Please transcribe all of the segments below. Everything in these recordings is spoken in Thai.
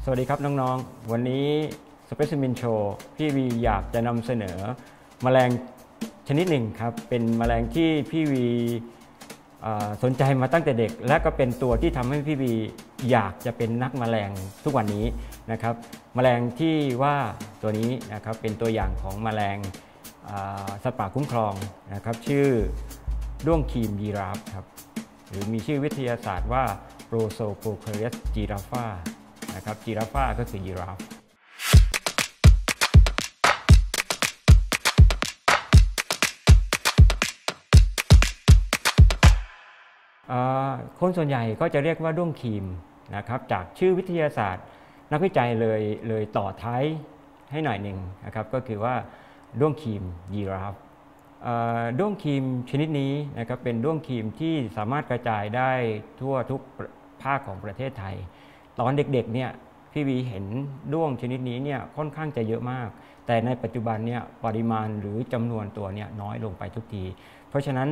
สวัสดีครับน้องๆวันนี้ Specimen Show พี่วีอยากจะนำเสนอแมลงชนิดหนึ่งครับเป็นแมลงที่พี่วีสนใจมาตั้งแต่เด็กและก็เป็นตัวที่ทำให้พี่วีอยากจะเป็นนักแมลงทุกวันนี้นะครับแมลงที่ว่าตัวนี้นะครับเป็นตัวอย่างของแมลงสัตว์ป่าคุ้มครองนะครับชื่อด้วงครีมยีราฟครับหรือมีชื่อวิทยาศาสตร์ว่า Prosopocaris giraffa นะครับจีราฟาก็คือยีราฟคนส่วนใหญ่ก็จะเรียกว่าด้วงครีมนะครับจากชื่อวิทยาศาสตร์นักวิจัยเลยต่อท้ายให้หน่อยหนึ่งนะครับก็คือว่าด้วงครีมยีราฟด้วงครีมชนิดนี้นะครับเป็นด้วงครีมที่สามารถกระจายได้ทั่วทุกภาคของประเทศไทยตอนเด็กๆเนี่ยพี่วีเห็นด้วงชนิดนี้เนี่ยค่อนข้างจะเยอะมากแต่ในปัจจุบันเนี่ยปริมาณหรือจำนวนตัวเนี่ยน้อยลงไปทุกทีเพราะฉะนั้น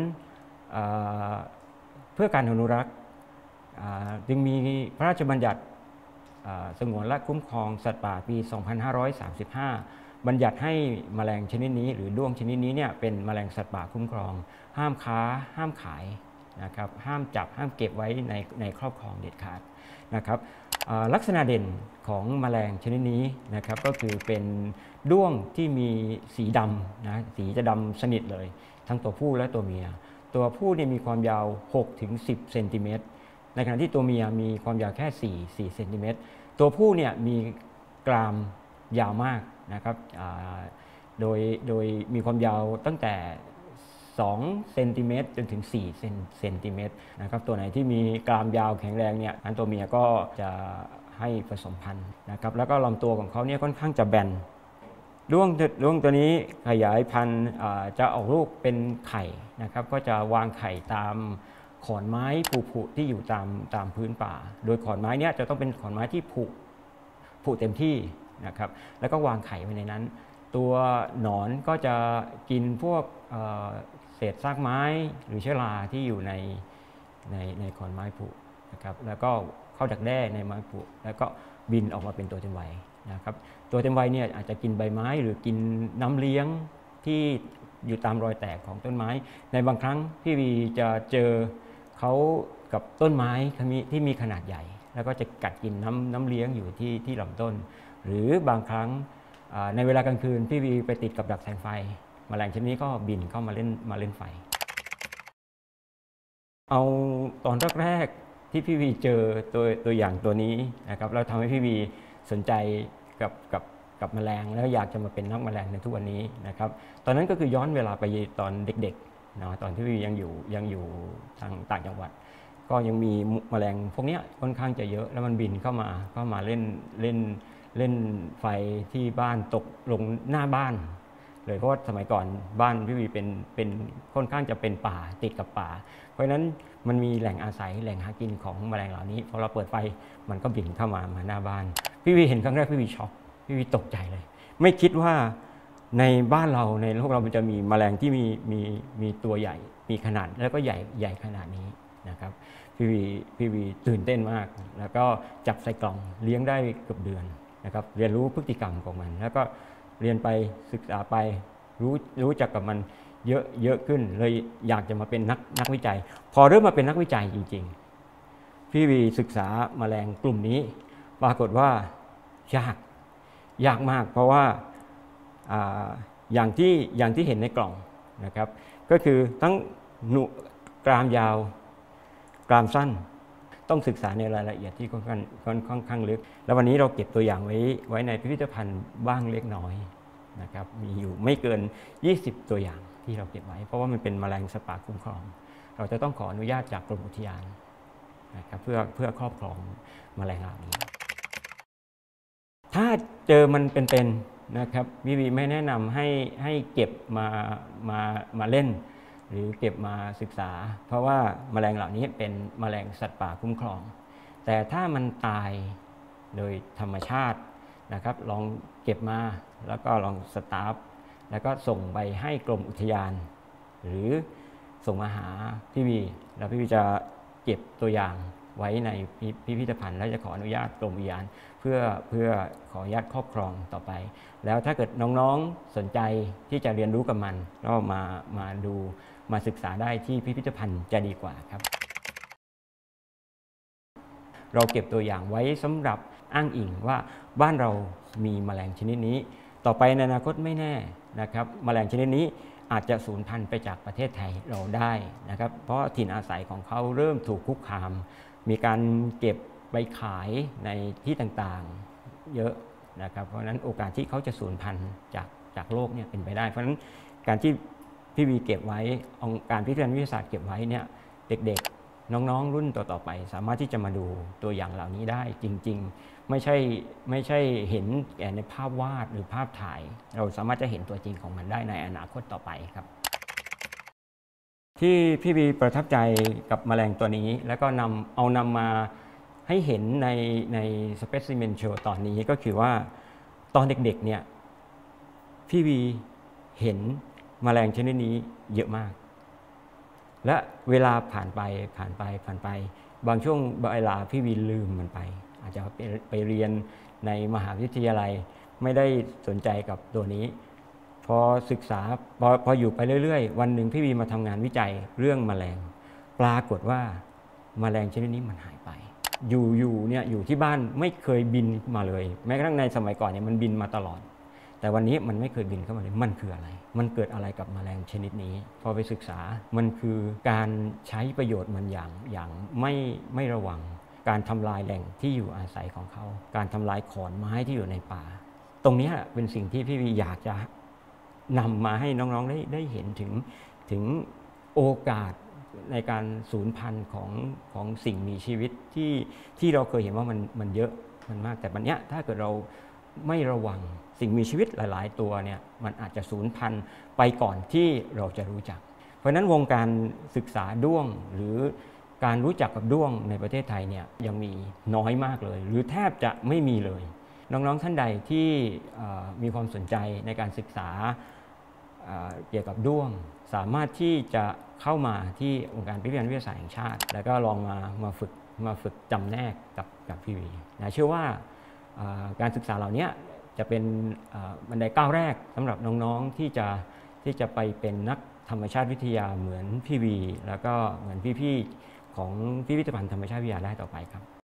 เพื่อการอนุรักษ์จึงมีพระราชบัญญัติสงวนและคุ้มครองสัตว์ป่าปี 2535 บัญญัติให้แมลงชนิดนี้หรือด้วงชนิดนี้เนี่ยเป็นแมลงสัตว์ป่าคุ้มครองห้ามค้าห้ามขายนะครับห้ามจับห้ามเก็บไว้ในครอบครองเด็ดขาดนะครับลักษณะเด่นของแมลงชนิดนี้นะครับก็คือเป็นด้วงที่มีสีดำนะสีจะดำสนิทเลยทั้งตัวผู้และตัวเมียตัวผู้เนี่ยมีความยาว 6-10 เซนติเมตรในขณะที่ตัวเมียมีความยาวแค่4เซนติเมตรตัวผู้เนี่ยมีกรามยาวมากนะครับโดยมีความยาวตั้งแต่2เซนติเมตรจนถึง4เซนติเมตรนะครับตัวไหนที่มีกรามยาวแข็งแรงเนี่ยอันตัวเมียก็จะให้ผสมพันธุ์นะครับแล้วก็ลำตัวของเขาเนี่ยค่อนข้างจะแบนด้วงตัวนี้ขยายพันธุ์จะออกลูกเป็นไข่นะครับก็จะวางไข่ตามขอนไม้ผุที่อยู่ตามพื้นป่าโดยขอนไม้เนี่ยจะต้องเป็นขอนไม้ที่ผุเต็มที่นะครับแล้วก็วางไข่ไว้ในนั้นตัวหนอนก็จะกินพวกเศษซากไม้หรือเชื้อราที่อยู่ในขอนไม้ผุนะครับแล้วก็เข้าดักแด้ในไม้ผุแล้วก็บินออกมาเป็นตัวเต็มวัยนะครับตัวเต็มวัยเนี่ยอาจจะกินใบไม้หรือกินน้ำเลี้ยงที่อยู่ตามรอยแตกของต้นไม้ในบางครั้งพี่วีจะเจอเขากับต้นไม้ที่มีขนาดใหญ่แล้วก็จะกัดกินน้ำเลี้ยงอยู่ที่ลำต้นหรือบางครั้งในเวลากลางคืนพี่วีไปติดกับดักแสงไฟแมลงชนิดนี้ก็บินเข้ามาเล่นไฟเอาตอนแรกๆที่พี่วีเจอตัวอย่างตัวนี้นะครับแล้วทำให้พี่วีสนใจกับแมลงแล้วอยากจะมาเป็นนักแมลงในทุกวันนี้นะครับตอนนั้นก็คือย้อนเวลาไปตอนเด็กๆนะตอนที่พี่วียังอยู่ทางต่างจังหวัดก็ยังมีแมลงพวกนี้ค่อนข้างจะเยอะแล้วมันบินเข้ามาเล่นไฟที่บ้านตกลงหน้าบ้านเลยเพราะว่าสมัยก่อนบ้านพี่วีเป็นค่อนข้างจะเป็นป่าติดกับป่าเพราะฉะนั้นมันมีแหล่งอาศัยแหล่งหากินของแมลงเหล่านี้พอเราเปิดไฟมันก็บินเข้ามาหน้าบ้านพี่วีเห็นครั้งแรกพี่วีช็อกพี่วีตกใจเลยไม่คิดว่าในบ้านเราในโลกเรามันจะมีแมลงที่มีตัวใหญ่มีขนาดแล้วก็ใหญ่ขนาดนี้นะครับพี่วีตื่นเต้นมากแล้วก็จับใส่กล่องเลี้ยงได้เกือบเดือนนะครับเรียนรู้พฤติกรรมของมันแล้วก็เรียนไปศึกษาไปรู้จักกับมันเยอะขึ้นเลยอยากจะมาเป็นนักวิจัยพอเริ่มมาเป็นนักวิจัยจริงๆพี่วีศึกษาแมลงกลุ่มนี้ปรากฏว่ายากมากเพราะว่าอย่างที่เห็นในกล่องนะครับก็คือทั้งกรามยาวกรามสั้นต้องศึกษาในรายละเอียดที่ค่อนข้างลึกแล้ววันนี้เราเก็บตัวอย่างไว้ในพิพิธภัณฑ์บ้างเล็กน้อยนะครับมีอยู่ไม่เกิน20ตัวอย่างที่เราเก็บไว้เพราะว่ามันเป็นแมลงสัตว์ป่าคุ้มครองเราจะต้องขออนุญาตจากกรมอุทยานนะครับเพื่อครอบครองแมลงเหล่านี้ถ้าเจอมันเป็นนะครับวีไม่แนะนำให้เก็บมาเล่นหรือเก็บมาศึกษาเพราะว่าแมลงเหล่านี้เป็นแมลงสัตว์ป่าคุ้มครองแต่ถ้ามันตายโดยธรรมชาตินะครับลองเก็บมาแล้วก็ลองสตาร์ฟแล้วก็ส่งไปให้กรมอุทยานหรือส่งมาหาพี่วีแล้วพี่วีจะเก็บตัวอย่างไว้ในพิพิธภัณฑ์และจะขออนุญาตกรมอุทยานเพื่อขออนุญาตครอบครองต่อไปแล้วถ้าเกิดน้องๆสนใจที่จะเรียนรู้กับมันก็มาดูมาศึกษาได้ที่พิพิธภัณฑ์จะดีกว่าครับเราเก็บตัวอย่างไว้สำหรับอ้างอิงว่าบ้านเรามีแมลงชนิดนี้ต่อไปในอนาคตไม่แน่นะครับแมลงชนิดนี้อาจจะสูญพันธุ์ไปจากประเทศไทยเราได้นะครับเพราะถิ่นอาศัยของเขาเริ่มถูกคุกคามมีการเก็บไปขายในที่ต่างๆเยอะนะครับเพราะฉะนั้นโอกาสที่เขาจะสูญพันธุ์จากโลกเนี่ยเป็นไปได้เพราะฉะนั้นการที่พี่วีเก็บไว้การพิพิธภัณฑ์วิทยาศาสตร์เก็บไว้เนี่ยเด็กๆน้องๆรุ่นต่อๆไปสามารถที่จะมาดูตัวอย่างเหล่านี้ได้จริงๆไม่ใช่เห็นแต่ในภาพวาดหรือภาพถ่ายเราสามารถจะเห็นตัวจริงของมันได้ในอนาคตต่อไปครับที่พี่วีประทับใจกับแมลงตัวนี้แล้วก็นำมาให้เห็นใน Specimen Show ตอนนี้ก็คือว่าตอนเด็กๆเนี่ยพี่วีเห็นแมลงชนิดนี้เยอะมากและเวลาผ่านไปบางช่วงเวลาพี่วีลืมมันไปอาจจะไปเรียนในมหาวิทยาลัยไม่ได้สนใจกับตัวนี้พอศึกษาพออยู่ไปเรื่อยๆวันหนึ่งพี่วีมาทำงานวิจัยเรื่องแมลงปรากฏว่าแมลงชนิดนี้มันหายไปอยู่ที่บ้านไม่เคยบินมาเลยแม้กระทั่งในสมัยก่อนเนี่ยมันบินมาตลอดแต่วันนี้มันไม่เคยบินเข้ามาเลยมันคืออะไรมันเกิดอะไรกับแมลงชนิดนี้พอไปศึกษามันคือการใช้ประโยชน์มันอย่างไม่ระวังการทำลายแหล่งที่อยู่อาศัยของเขาการทำลายขอนไม้ที่อยู่ในป่าตรงนี้เป็นสิ่งที่พี่วีอยากจะนำมาให้น้องๆได้เห็นถึงโอกาสในการสูญพันธุ์ของสิ่งมีชีวิตที่เราเคยเห็นว่ามันเยอะมันมากแต่วันนี้ถ้าเกิดเราไม่ระวังสิ่งมีชีวิตหลายๆตัวเนี่ยมันอาจจะสูญพันธุ์ไปก่อนที่เราจะรู้จักเพราะฉะนั้นวงการศึกษาด้วงหรือการรู้จักกับด้วงในประเทศไทยเนี่ยยังมีน้อยมากเลยหรือแทบจะไม่มีเลยน้องๆท่านใดที่มีความสนใจในการศึกษาเกี่ยวกับด้วงสามารถที่จะเข้ามาที่องค์การพิพิธภัณฑ์วิทยาศาสตร์แห่งชาติแล้วก็ลองมาฝึกจำแนกกับพี่วีนะเชื่อว่าการศึกษาเหล่านี้จะเป็นบันไดก้าวแรกสำหรับน้องๆที่จะไปเป็นนักธรรมชาติวิทยาเหมือนพี่วีแล้วก็เหมือนพี่ๆของพิพิธภัณฑ์ธรรมชาติวิทยาได้ต่อไปครับ